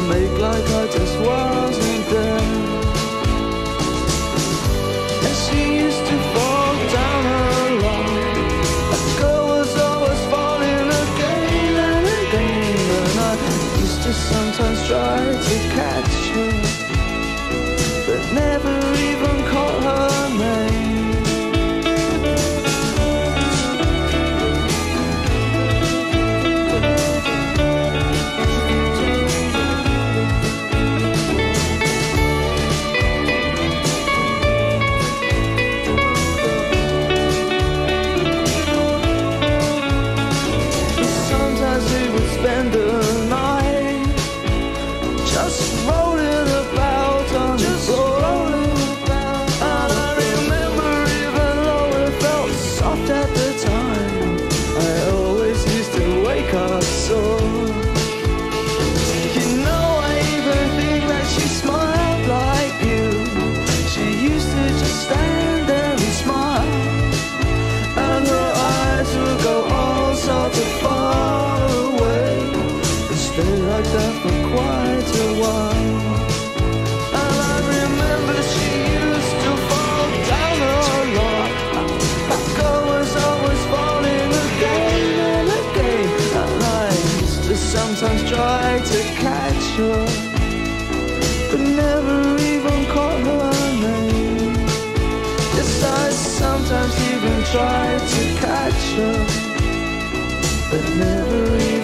make like I just wasn't there. And she used to fall down a lot. That girl was always falling again and again. And I used to sometimes try to catch her, but never even call her name. Sometimes we would spend the night just rolling about on the floor. And I remember, even though it felt soft at the time, I always used to wake up sore. You know, I even think that she smiled like you. She used to just stand there and smile, and her eyes would go all sorts of far away, and stay like that for quite a while. And I remember she used to fall down a lot. That girl was always falling again and again. And I used to sometimes try to catch her, but never even caught her name. Yes, I sometimes even tried to catch her, but never even